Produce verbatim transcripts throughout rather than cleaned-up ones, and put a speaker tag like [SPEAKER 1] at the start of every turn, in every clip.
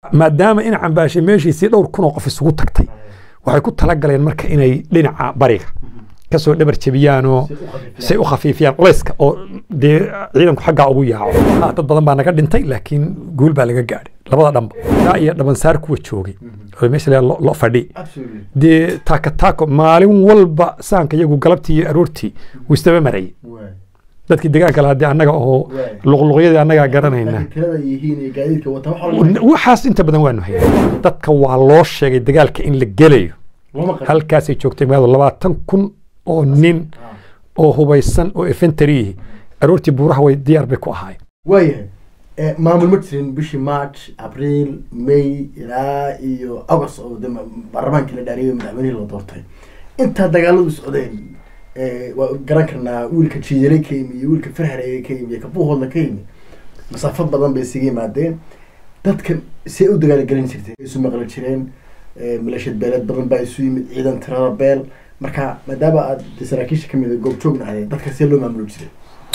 [SPEAKER 1] maadaama in Cambaashe meeshii si dhowr kun oo qof isugu tagtay waxay ku tala galeen marka inay dhinaca bariga ka soo dhabar jabiyaan oo si u khafiifiyaan culayska oo de ciidanku xagga ugu yaaco dad badan baa naga dhintay laakiin guul baa laga gaaray labada dhanba iyo dhaban saar kuwa joogay oo meesha loo fadhi de taaka taako maalin walba saanka iyagu galabtii iyo aroortii wistaba maray dadkii deegaanka la hadii anaga oo luqluqyada anaga garanayna
[SPEAKER 2] tirada yihiin ee gaadiidka wata
[SPEAKER 1] waxaas inta badan waanu hayay dadka waa loo sheegay dagaalka in la gelayo halkaas ay joogtay magaalada labaatan kun oo nin oo hubaysan oo infantry aroortii buuraha way diyaar bay ku ahaayeen
[SPEAKER 2] waayahay ee maamul matrin bishii March April May ilaa iyo August oo baarlamaanka la dhaariyay madaxweynaha loo doortay inta dagaaladu socdeen ee waa garan karnaa wiilka jiidelay ka yimid iyo wiilka farxareeyay ka yimid ka buuhoodla ka yimid masaafo badan bay isaga yimaadeen dadka si u dagaal galin jirtay isu maqal jireen milashad beelad badan baa isu yimid ciidan tirada beel marka maadaama aad saraakiisha kamid ah goob joognahay dadka si loo maamulo jiray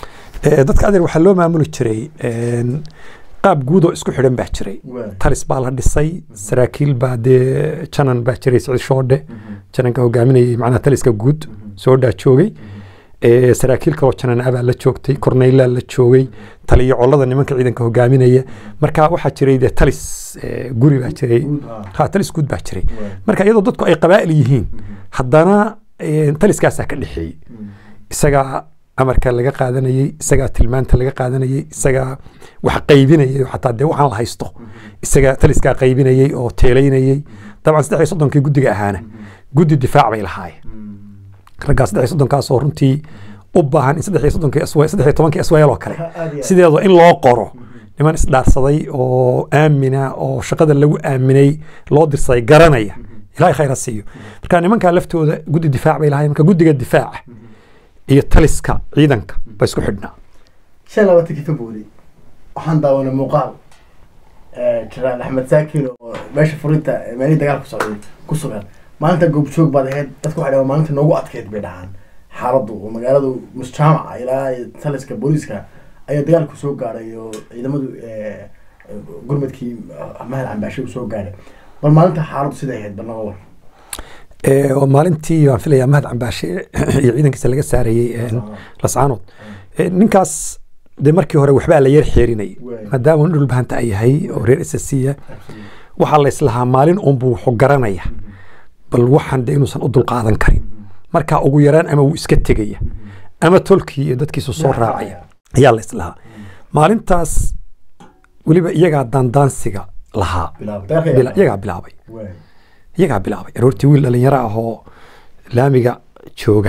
[SPEAKER 1] ee dadka adeer waxa loo maamuli jiray een qaab guud oo isku xidhan baa jiray talis baa la dhisay saraakiil baa de janan baa jiray Siciid Shoodhe jananka hogaaminayay macna taliska guud soo dhaa joogay ee saraakiil kale oo janan aba la joogtay korneyla la joogay taliyo colada nimanka ciidanka hogaaminaya marka waxa jiray de talis guri baa jiray ha talis guud baa jiray marka iyadoo dadku ay qabaa'il yihiin haddana taliskaas ka dhixiyay isaga amarka laga qaadanayay isaga tilmaanta laga qaadanayay isaga wax qaybinayay xataa de waxaan la haysto isaga taliska qaybinayay oo teelaynayay dabcan saddex iyo soddon kii gudiga ahaana gudi difaac bay lahaayeen ragaas saddex iyo soddon kaas oo runtii u baahan in saddex iyo soddon kii asway saddex iyo toban kii asway loo kale sideedo in loo qoro niman isdhaarsaday oo aamina oo shaqada lagu aaminay loo dirsay garanaya ilaahay khayr siiyo marka nimanka laftooda gudi difaac bay lahaayeen marka gudiga difaac iyo taliska ciidanka ba isku xidhnaa
[SPEAKER 2] shan laba tii February waxaan daawana muuqaal ee Jaraal Axmed Saakin oo meesha furinta meelay dagaal ku socday ku sugan maalinta goob joog baad ahayd dadku waxay dhahaan maalinta noogu adkeyd bay dhahaan xaaladdu oo magaaladu musjaamaca ilaa taliska booliska ayaa dagaal ku soo gaaray oo ciidamadu ee gurmadkii Mahad Cambaashe soo gaaray bal maalinta xaaladdu sidee ahayd bal naga war
[SPEAKER 1] ee oo maalintii waan filayaa Mahad Cambaashe iyo ciidankiisa laga saarayay lascaanood ninkaas de markii hore waxba la yar xeerinay maadaama uu dhul bahanta ay yahay oo reer isasiya waxa la islahaa maalin uun buu wuxuu garanaya bal waxaan de inuusan u dul qaadan karin marka ugu yaraan ama uu iska tegaya ama tolkii iyo dadkiisu soo raacaya ayaa la islahaa maalintaas waliba iyaga dandaansiga lahaa iyaga bilaabay iyaga bilaabay aroortii wiil dhalinyaro ah oo laamiga jooga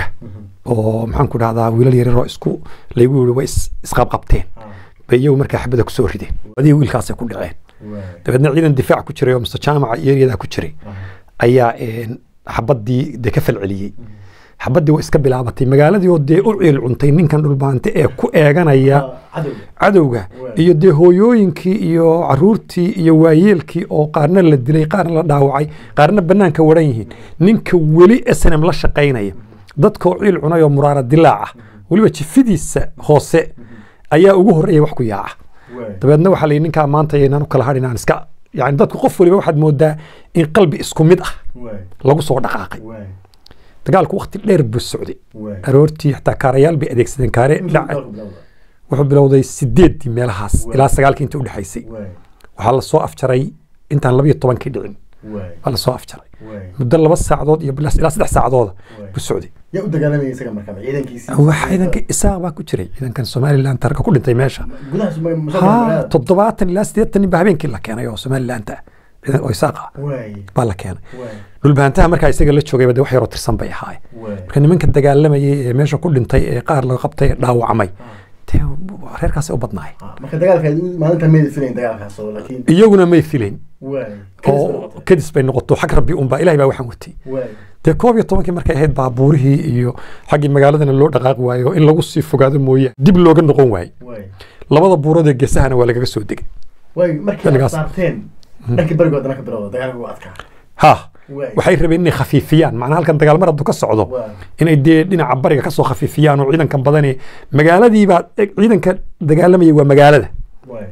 [SPEAKER 1] oo maxaan ku dhahdaa wiilal yar oo isku laygu yiri way isqab qabteen bayow markaa xabada ku soo rideen adii wiilkaas ay ku dhaceen dabadna ciidan difaac ku jiray oo mustajaamaca iyada ku jiray ayaa een xabadii de ka falceliyay xabadii way iska bilaabatay magaaladii oo de u ciil cuntay ninkan dhulbaante ee ku eeganaya cadowga iyo de hooyooyinkii iyo caruurtii iyo waayeelkii oo qaarna la dilay qaarna la dhaawacay qaarna banaanka waran yihiin ninka weli S N M la shaqeynaya dadka oo ciil cunay oo muraara dilaaca waliba jifidiisa hoose ayaa ugu horeeyay wax ku yaaca dabadna waxa la ninka maanta inaan u kala hadhinaan iska yani dadku qof waliba waxaad moodaa in qalbi isku mid ah lagu soo dhaqaaqay dagaalku waqti dheer buu socday aroortii xataa kaarayaal bay adeegsadeen kaare dhacay wuxuu bilowday sideed meelahaas ilaa sagaalkii inta u dhaxaysay waxa la soo afjaray intaan laba iyo toban kii dhicin waa la soo afjaray muddo laba saacadood iyo ilaa saddex saacadood buu socday
[SPEAKER 2] yaa u dagaalamay isaga markaa ciidankiisa
[SPEAKER 1] waxa ciidanka isaga baa ku jiray ciidankan Somaliland tarka ku dhintay meesha ha toddobaatan ilaa siddeetan ba habeenkii la keenay oo Somaliland ciidan oo isaaqa baa la keenay dhulbaantaha markaa isaga la joogay bada wax yar oo tirsan bay ahaay marka nimanka dagaalamayay ee meesha ku dhintay ee qaar laga qabtay dhaawacmay reerkaas u badnaay
[SPEAKER 2] marka dagaalka maalinta meed filayn dagaalkaas oo laakiin
[SPEAKER 1] iyaguna may filayn oo kadis bay noqoto xaq rabbi un baa ilaahay baa waxaan watay de koob iyo toban markay ahayd baabuurihii iyo xaqi magaaladana loo dhaqaaq waayo in lagu sii fogaado mooyee dib looga noqon waayay labada buurood ee geesahana waa laga soo degay
[SPEAKER 2] way markii saarteen dhankii barigoodana ka bilowday dagaalku waa adkaa
[SPEAKER 1] ha waxay rabeen inay khafiifiyaan macnaha halkan dagaal mar hadduu ka socdo inay dee dhinaca bariga ka soo khafiifiyaan oo ciidankan badani magaaladii baa ciidanka dagaalamaya waa magaalada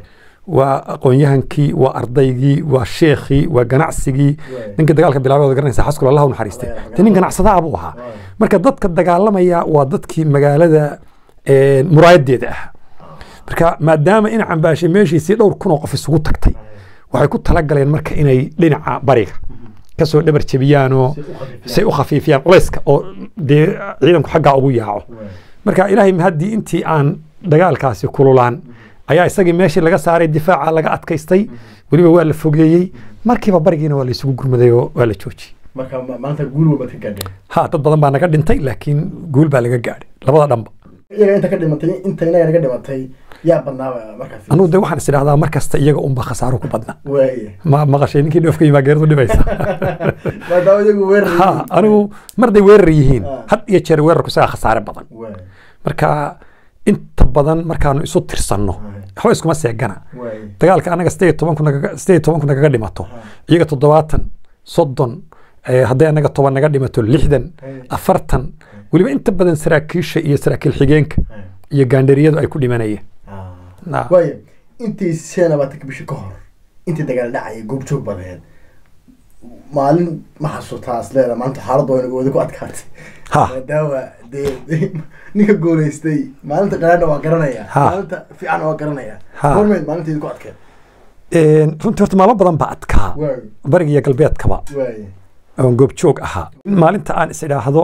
[SPEAKER 1] وقونيهنكي وأرضيجي وشيخي وجناعسجي نك الدجال كبلاوي وذكرنا سحسكول الله ونحرسته تنين جناعسة أبوها مركز ضدك الدجال لما يا وضدك مجال هذا مرايد ده مركز ما دام إن عم باش ماشي يصير دور كنا في السوق تكتي وهيكون تلقى لين مركز إني لين بريق كسو دبر تبيانو سيء خفيفيان ولسك أو دي عيدك حق أبوياه مركز إلهي مهدي أنتي عن دجال كاسي كلولان ayaa isagii meeshii laga saaray difaaca laga adkaystay waliba waa la fogeeyay markiiba barigiina waa la isugu gurmaday oo waa la joojiyay
[SPEAKER 2] marka maanta guul waa ka gaadhay
[SPEAKER 1] ha dad badan baa naga dhintay laakiin guul baa laga gaadhay labada dhanba
[SPEAKER 2] iyaga inta ka dhimatay inta inaga naga dhimatay yaa badnaaba markaas
[SPEAKER 1] anu de waxaan isdhaahdaa markasta iyaga un ba khasaaro ku badna
[SPEAKER 2] waaye
[SPEAKER 1] ma maqashay ninkii dhoofka yimaa geerdu dhibaysa
[SPEAKER 2] ma daawo iyagu weerar
[SPEAKER 1] ha anigu marday weerar yihiin had iyo jeer weerarku isaga khasaare badan marka inta badan markaanu isu tirsanno waxba iskuma seegana dagaalka anaga sideed iyo toban kun sideed iyo toban kun naga dhimato iyaga toddobaatan soddon hadday anaga toban naga dhimato lixdan afartan waliba inta badan saraakiisha iyo saraakiil xigeenka iyo gaandhariyadu ay ku dhimanayeen
[SPEAKER 2] waayo intii shan labaatan bishi ka hor intii dagaal dhacay goobjoog badeed maalin ma xasuustaas leedahay maanta xaaladdu way wada ku adkaatay
[SPEAKER 1] ha
[SPEAKER 2] daawa de ninka gooleystay maalinta qaraana waa garanaya maalinta fiican waa garanaya hormeed maalinteedu ku adkeed
[SPEAKER 1] een runtii horta maalo badan baa adkaa bariga iyo galbeedkaba oon goobjoog ahaa maalinta aan is idhaahdo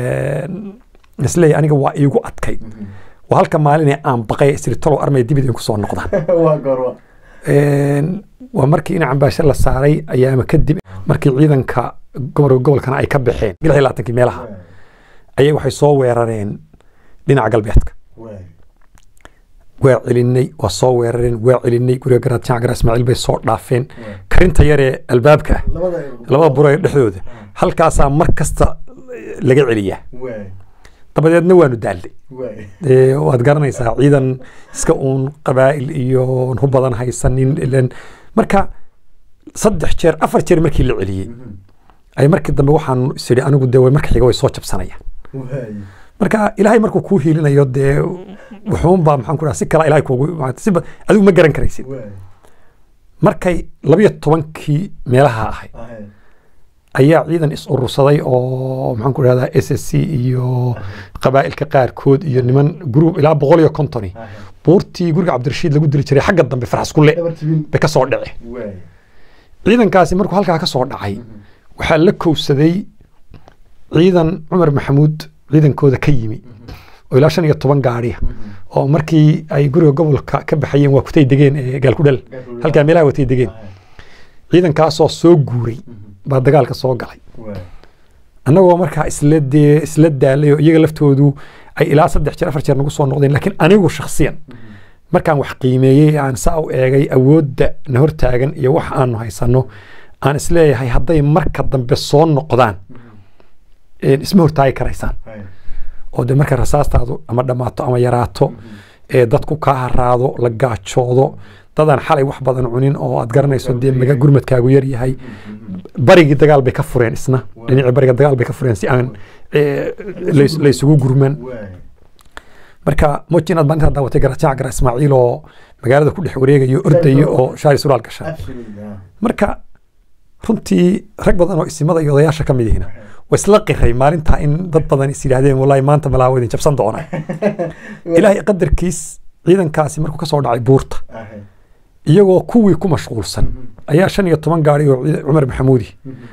[SPEAKER 1] isleey aniga waa iigu adkay waa halka maalinee aan baqay isritolo armay dibidin ku soo noqdaan
[SPEAKER 2] waa gorwa
[SPEAKER 1] waa markii in cambaasho la saaray ayaama kadib markii ciidanka gobolka gobolkana ay ka baxeen ilaa labaatankii meelaha ayay waxay soo weerareen dhinaca galbeedka waa celinay waa soo weerareen waa celinay guriga garaad jaac garaad Ismaaciil bay soo dhaafeen karinta yar ee albaabka labada buro dhexdooda halkaas mar kasta laga celiyaa dabadeedna waanu daalday ee waad garanaysaa ciidan iska uun qabaa'il iyo hu badan haysanin ilan marka saddex jeer afar jeer markii la celiyay ay markii dambe waxaan isiri anigu de way marka xiga way soo jabsanayaan marka ilaahay markuu ku hiilinayo de wuxuun baa maxaan ku raasi kala ilaahay kuugu si adigu ma garan karaysid markay laba iyo tobankii meelaha ahay ayaa ciidan is urursaday oo maxaan ku raahdaa S S C iyo qabaa'ilka qaarkood iyo niman group ilaa boqol iyo konton buurtii guriga Cabdirashiid lagu diri jiray xagga dambe Farxas Kulle bay ka soo dhacay ciidankaasi markuu halkaa ka soo dhacay waxaa la kowsaday ciidan Cumar Maxamuud ciidankooda ka yimi oo ilaa shan iyo toban gaari oo markii ay guriga gobolka ka baxayeen waa kutay degeen ee gaal ku dhal halka meelaha watay degeen ciidankaas oo soo guuray baa dagaalka soo galay annagoo markaa isla dee isla daalay oo iyaga laftoodu ay ilaa saddex jeer afar jeer nagu soo noqdeen laakiin anigu shakhsiyan markaan wax qiimeeyay aan saa u eegay awoodda na hor taagan iyo wax aanu haysano aan isleeyahay hadday marka dambe soo noqdaan isma hortaagi karaysaan oo de marka rasaastaadu ama dhamaato ama yaraato ee dadku ka haraado la gaajoodo dadaan xalay wax badan cunin oo aad garanayso dee maga gurmadkaagu yar yahay barigii dagaal bay ka fureen isna dhinacii bariga dagaal bay ka fureen si aan la isugu gurman marka moojin aad baan intaa daawatay garaajaca gara Ismaaciil oo magaalada ku dhex wareegayo ordayo oo shaari suraal gashay marka runtii rag badan oo isimada iyo odayaasha ka mid yihiin wasla qiray maalinta in dad badan is yiraahdeen wallahi maanta malaawadin jabsan doona ilaahay qadarkiis ciidankaasi markuu ka soo dhacay buurta iyagoo kuwii ku mashquulsan ayaa shan iyo toban gaari oo Cumar Maxamuudi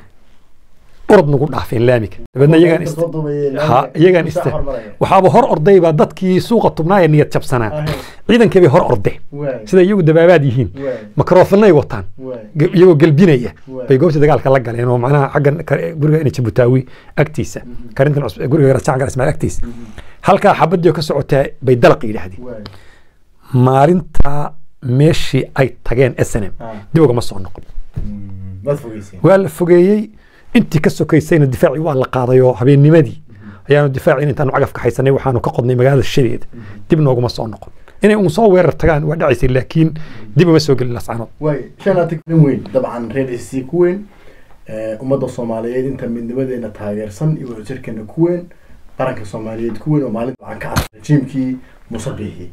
[SPEAKER 1] orod nagu dhaafeen laamiga dabadna iyagan ist ha iyagan ist waxaaba hor orday baa dadkii suuqa tubnaayeen niyad jabsanaa ciidankii bay hor orday sida iyagu dabaabaad yihiin makrofanay wataan iyagoo galbinaya bay goobta dagaalka la galeen oo macnaha xaggan guriga in Jabutaawi agtiisa karintan guriga Rajac Gaar Ismaaciil agtiisa halka xabadii ka socotay bay dalaq yiraahdeen maalinta meeshii ay tageen S N M dib uga ma soo noqon waa la fogeeyay intii ka sokaysayna difaaci waa la qaaday oo habeennimadii ayaanu difaaci intaan cagaf ka haysanay waxaanu ka qodnay magaalada Shadeed dib nooguma soo noqon inay uu soo weerar tagaan waa dhacaysay laakiin dib uma soo galin lascano
[SPEAKER 2] way shanaati weyn dabcan reer S C ku weyn ee ummadda Soomaaliyeed inta midnimadeena taageersan iyo wadajirkeena ku weyn qaranka Soomaaliyeed ku weyn oo maalinta aan ka aragay jiimkii Musabiixi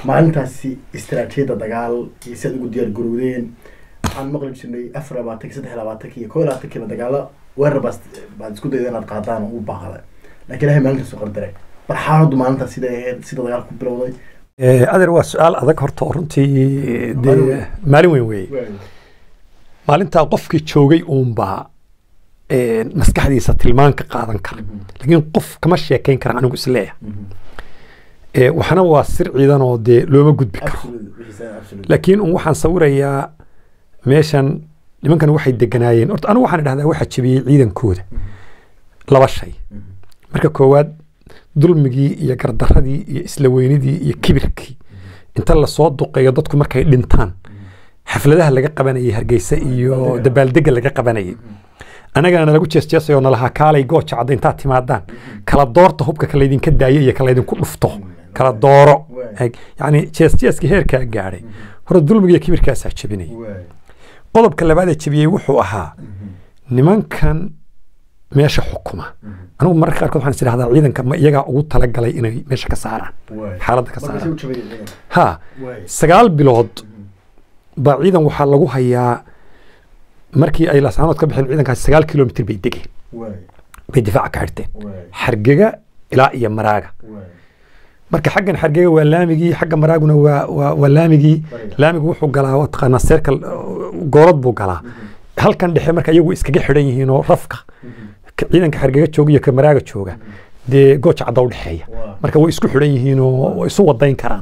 [SPEAKER 2] maalintaasi istaraatiijiyada dagaal iyo si aad ugu diyaar garowdeen waxaan maqli jirnay afar labaatanki saddex labaatanki iyo kow iyo labaatankiiba dagaalo weerar baas baad isku dayda inaad qaadaan oo u baaqday laakiin ilahay maalintaas soo qardaray bal xaaladdu maalintaas sida ahayd sida dagaalku ku bilowday
[SPEAKER 1] adeer waa su-aal adag horta runtii dee maalin weyn weeye maalintaa qofkii joogay uunbaa maskaxdiisa tilmaan ka qaadan kara laakiin qof kama sheekayn kara anigu isleeyahay waxna waa sir ciidan oo dee looma gudbi karo laakiin un waxaan sawirayaa meeshan nimankan waxay deganaayeen horta anigu waxaan idhahdaa waxa jebiyey ciidankooda laba shay marka koowaad dulmigii iyo gardaradii iyo isla weynidii iyo kibirkii inta lasoo duqeeyo dadku markay dhintaan xafladaha laga qabanayay hargeysa iyo dabaaldega laga qabanayay anagana nalagu jeesjeesayo nalahaa kaalay gooja cadda intaad timaadaan kala doorta hubka kala idinka daayo iyo kala idinku dhufto kala dooro yani jeesjeeska heerkaa gaadhay hore dulmiga iyo kibirkaasaa jebinaya qodobka labaad ee jebiyey wuxuu ahaa nimankan meesha xukuma anigu mararka qaarkood waxaan is idhahdaa ciidanka ma iyagaa ugu talagalay inay meesha ka saaraan xaaladda ka saaraan ha sagaal bilood baa ciidan waxaa lagu hayaa markii ay laascaanood ka baxeen ciidankaasi sagaal kilomitr bay degeen bay difaaca ka xirteen xargega ilaa iyo maraaga marka xaggan xargega waa laamigii xagga maraaguna waa waa waa laamigii laamigu wuxuu galaa waa taqaanaa seerkal goorad buu galaa halkan dhexe marka iyagu iskaga xidhan yihiin oo rafka ciidanka xargega jooga iyo ka maraaga jooga dee gooja cadda u dhexeeya marka way isku xidhan yihiin oo way isu wadayn karaan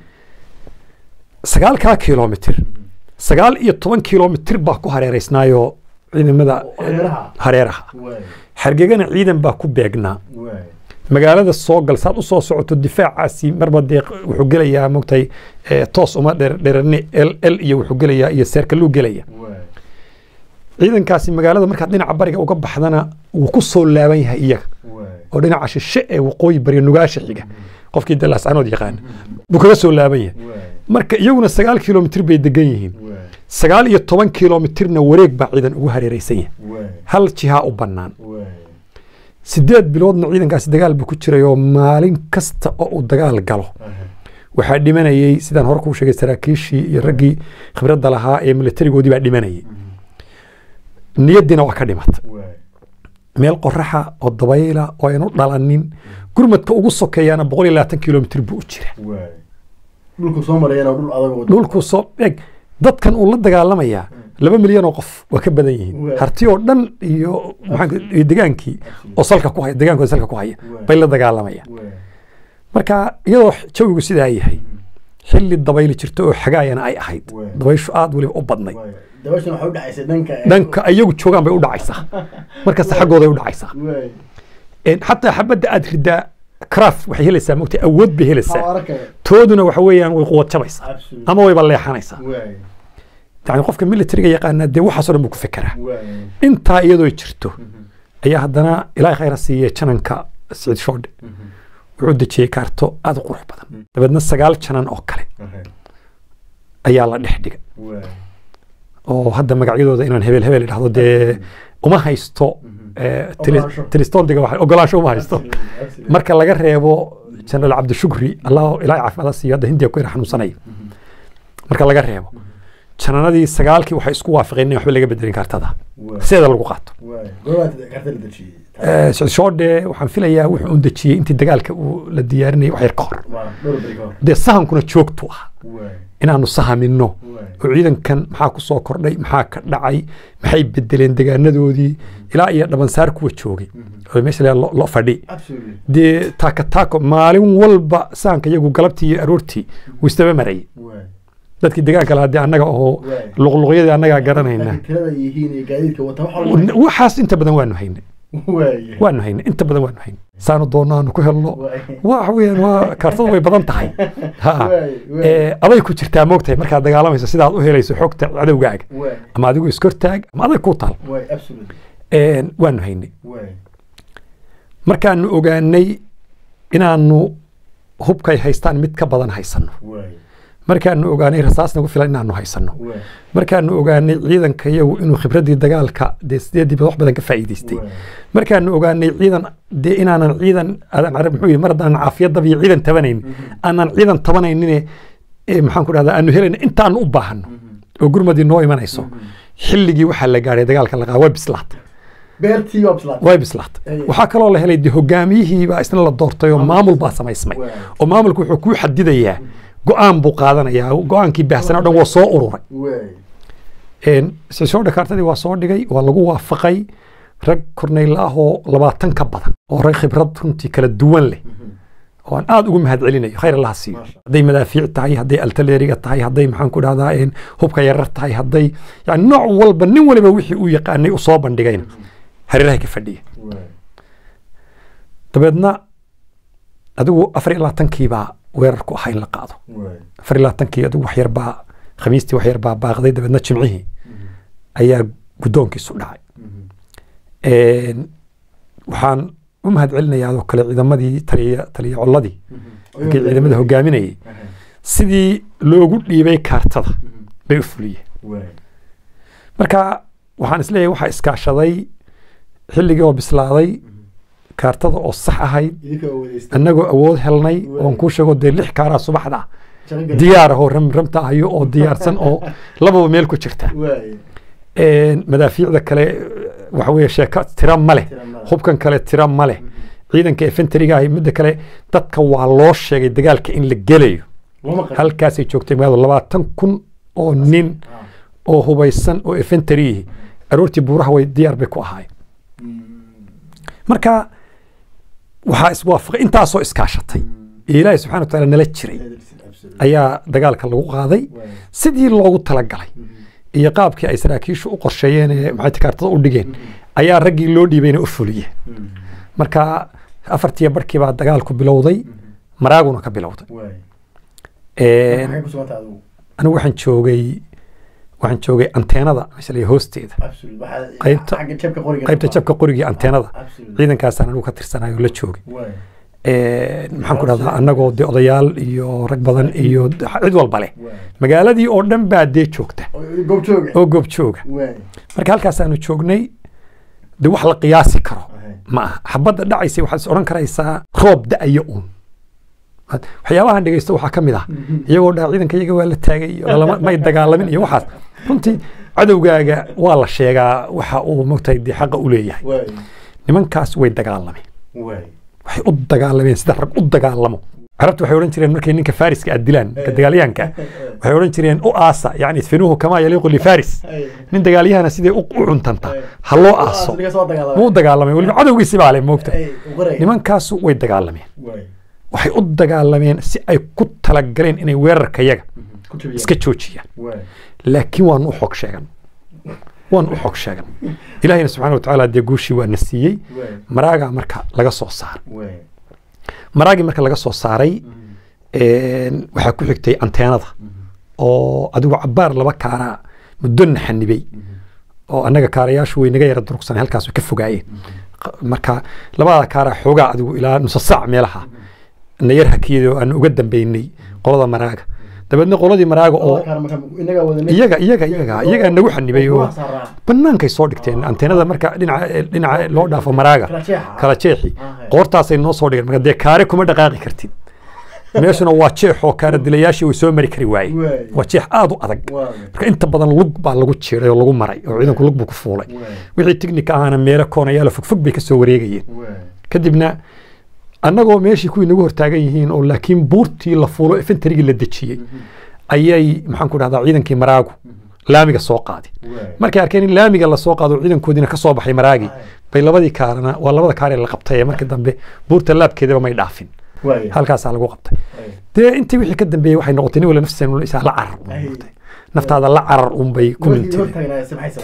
[SPEAKER 1] sagaalkaa kilomitr sagaal iyo toban kilomitr baa ku hareereysnaayoo ciidamada hareeraha xargegana ciidan baa ku beegnaa magaalada soo gal saad u soo socoto difaacaasi marba dee wuxuu gelayaa mogtay toos uma dheerane l l iyo wuxuu gelayaa iyo seerkaluu gelaya ciidankaasi magaalada markaad dhinaca bariga uga baxdana wuu ku soo laaban yahay iyaga oo dhinaca shishe ee waqooyi bariga nugaasha xiga qofkii dee laascaanood yaqaana buu kaga soo laaban yahay marka iyaguna sagaal kilomitr bay degan yihiin sagaal iyo toban kilomitrna wareeg baa ciidan ugu hareereysan yahay hal jihaa u bannaan sideed biloodna ciidankaasi dagaal buu ku jiray oo maalin kasta oo uu dagaal galo waxaa dhimanayay sidaan hore kuu sheegay saraakiishii iyo raggii khibradda lahaa ee militarigoodii baa dhimanayay niyadiina waa ka dhimatay meel qoraxa oo dabayla oo aynu dhalanin gurmadka ugu sokeeyaana boqol iyo labaatan kilomitr buu u jira
[SPEAKER 2] dhulku soo marayana dhul adag
[SPEAKER 1] dhulku soo eg dadkan uu la dagaalamayaa laba milyan oo qof waa ka badan yihiin harti oo dhan iyo maxaa degaankii oo salka ku haya degaankooda salka ku haya bay la dagaalamayaan marka iyadoo jawigu sidaa yahay xilli dabayli jirto oo xagaayana ay ahayd dabayshu aad weliba u badnay
[SPEAKER 2] dabayshan waxay u dhacaysaa dhanka
[SPEAKER 1] dhanka iyagu joogaan bay u dhacaysaa markasta xaggooda ay u dhacaysaa xataa xabadda aad ridaa craft waxay helaysaa mogtay awood bay helaysaa tooduna waxa weeyaan way quwad jabaysaa ama wayba leexanaysaa yani qofka militariga yaqaanaa dee waxaasoo dhan buu ku fekeraa intaa iyadoo jirto ayaa haddana ilaahay khayra siiyey jananka siciid shoodhe wuxuu dejiyey kaarto aad u qurux badan dabeedna sagaal janan oo kale ayaa la dhex dhiga oo hadda magacyadooda inaan hebel hebel idhahdo dee uma haysto tristondiga ogolaansho uma haysto marka laga reebo jenaraal cabdishukri allah ilaahay caafimaad siiyo hadda hindiya ku yara xanuunsanaya marka laga reebo jananadii sagaalkii waxay isku waafaqeen in waxba laga bedelin kartada sideeda lagu qaato siciid shoodhe waxaan filayaa wuxuu un dejiyey intii dagaalka uu la diyaarinayay wax yar ka hor dee sahankuna joogtu ah inaanu sahamino oo ciidankan maxaa ku soo kordhay maxaa ka dhacay maxay bedeleen degaanadoodii ilaa iyo dhabansaar kuwa joogay oo meesha loo fadhi dee taaka taako maalin walba sahanka iyagu galabtii iyo aroortii wuu istaba marayay dadkii degaanka lahaa dee annaga oo luqluqyadii annagaa garanayna waxaas inta badan waanu haynay waanu haynay inta badan waanu haynay saanu doonaanu ku helno waxa weeyaan waa kaartadu way badan tahay ha aday ku jirtaa moogtahay markaad dagaalamayso sidaad u helayso xogta cadowgaaga ama adigu iskortaag ama aday ku taal waanu haynay markaanu ogaanay inaanu hubkay haystaan mid ka badan haysano markaanu ogaanay rasaas nagu filan inaanu haysano markaanu ogaanay ciidanka iyagu inuu khibradii dagaalka dee sideedii wax badan ka faa'iidaystay markaanu ogaanay ciidan dee inaanan ciidan aadan carab muxuu yidhi mar haddaanan caafiyadaba iyo ciidan tabanayn aanan ciidan tabanaynin maxaan ku dhahdaa aanu helayna intaanu u baahano oo gurmadii noo imanayso xilligii waxaa la gaaray dagaalka la qaaday way bislaatay
[SPEAKER 2] beertii waa bislaatay
[SPEAKER 1] way bislaatay waxaa kaloo la helay dee hogaamiyihii baa isna la doortay oo maamul baa samaysmay oo maamulku wuxuu kuu xadidayaa go-aan buu qaadanayaa go-aankii baahsanaa o dhan waa soo ururay soo dhakaartadii waa soo dhigay waa lagu waafaqay rag korneyl ah oo labaatan ka badan oo rag khibrad runtii kala duwan leh oo aan aad ugu mahad celinayo khayr allaha siiyo hadday madaafiic tahay hadday altaleeriga tahay hadday maxaan ku dhahdaa hubka yarar tahay hadday yani nooc walba nin waliba wixii uu yaqaanay u soo bandhigayna hareerahay ka fadhiya dabeedna adigu afar iyo labaatankiibaa weerarku ahaa in la qaado afar iyo labaatankii adigu wax yarbaa khamiistii wax yarbaa baaqday dabeedna jimcihii ayaa guddoonkiisu dhacay waxaan u mahad celinayaa adoo kale ciidamadii taliya taliya colladii markii ciidamada hogaaminayay sidii loogu dhiibay kaartada bay u fuliyeen marka waxaan isleeyahay waxaa iskaashaday xilligii oo bislaaday kaartada oo sax ahayd annagoo awood helnay oon kuu sheego dee lix kaaraa subaxda diyaar ahoo ramramta ahayo oo diyaarsan oo lababa meel ku jirta madaafiicda kale waxa weeye sheeka tira ma leh hubkan kale tira ma leh ciidanka efenteriga ahi midda kale dadka waa loo sheegay dagaalka in la gelayo halkaasay joogtay magaalada labaatan kun oo nin oo hubaysan oo efenteriyihi aroortii buuraha way diyaar bay ku ahaayeen marka waxaa iswaafaqay intaasoo iskaashatay ilaahay subxana wataala nala jiray ayaa dagaalka lagu qaaday sidii loogu talagalay iyo qaabkii ay saraakiishu u qorsheeyeen ee maxay kaartada u dhigeen ayaa raggii loo dhiibayna u fuliyeen marka afartiya barkii baa dagaalku bilowday maraaguna ka bilowday anigu waxaan joogay waxaan joogay anteenada mashalay hoosteeda qaybta qaybta jabka qorigii anteenada ciidankaasaan anigu ka tirsanayo la joogay maxaan ku dhahdaa annagoo dee odayaal iyo rag badan iyo cid walba leh magaaladii oo dhan baa dee joogta oo goob jooga marka halkaasaanu joognay de wax la qiyaasi karo ma aha xabadda dhacaysa waxaad is odhan karaysaa roob da-ayo uun waxyaabahan dhegeysto waxaa ka mid ah iyagoo dhaa ciidanka iyaga waa la taagay may dagaalamin iyo waxaas runtii cadowgaaga waa la sheegaa waxa uu mogtahay dee xaqa u leeyahay nimankaas way dagaalameen waxay u dagaalameen sida rag u dagaalamo carabtu waxay odhan jireen markay ninka fariska aad dilaan ka dagaalyahanka waxay odhan jireen u aasa yani idfinuuhu kamaa yaliiqu lifaris nin dagaalyahana sidee u cuntanta ha loo aaso wuu dagaalamay weliba cadowgiisi baa le moogta nimankaasu way dagaalameen waxay u dagaalameen si ay ku talagaleen inay weerarka yaga iska joojiyaan laakiin waanu u xog sheegan waan u xog sheegan ilaahayna subxaana watacaala dee guushii waa na siiyey maraagaa marka laga soo saaray maraagii marka laga soo saaray waxaa ku xigtay anteenada oo adigu cabbaar laba kaaraa muddo na xanibay oo annaga kaarayaashu way naga yara durugsanay halkaas way ka fogaayeen marka labada kaaraa xoogaa adigu ilaa nusa saac meelaha na yar hakiyadoo aan uga dambeynay qolada maraaga dabeedna qoladii maraaga oo iyaga iyaga iyaga iyaga nagu xanibay oo bannaankay soo dhigteen anteenada marka dhinaca dhinaca loo dhaafo maraaga kala jeexi qoortaasay noo soo dhigeen marka dee kaare kuma dhaqaaqi kartid meeshuna waa jeex oo kaara dilayaashii way soo mari kari waayey waa jeex aad u adag marka inta badan lug baa lagu jiiray oo lagu maray oo ciidanku lug buu ku fuulay wixii tiknika ahana meelo koonayaala fogfog bay ka soo wareegayeen kadibna annagoo meeshii kuwii nagu hortaagan yihiin oo laakiin buurtii la fuulo efenterigii la dejiyey ayay maxaan ku dhahdaa ciidankii maraagu laamiga soo qaaday markay arkeen in laamiga la soo qaado ciidankoodiina ka soo baxay maraagii bay labadii kaarana waa labada kaaree la qabtay ee markii dambe buurta laabkeedaba may dhaafin halkaasaa lagu qabtay dee intii wixii ka dambeeyey waxay noqotay nin wala naftiisa isaa la carar noqotay naftaada la carar unbay ku mintireen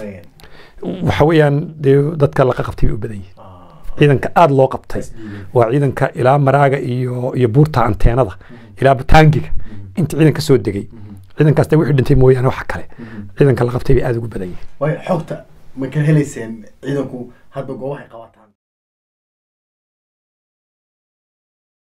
[SPEAKER 1] waxa weeyaan dee dadka laqa qabtay bay u badan yihiin ciidanka aad loo qabtay waa ciidanka ilaa maraaga iyo iyo buurta anteenada ilaa taangiga inta ciidan ka soo degay ciidankaas wixii dhintay mooyaane waxa kale ciidanka la qabtay bay aad ugu badan yihiin
[SPEAKER 2] way xogta ma kala helayseen ciidanku hadda goobaha qabataan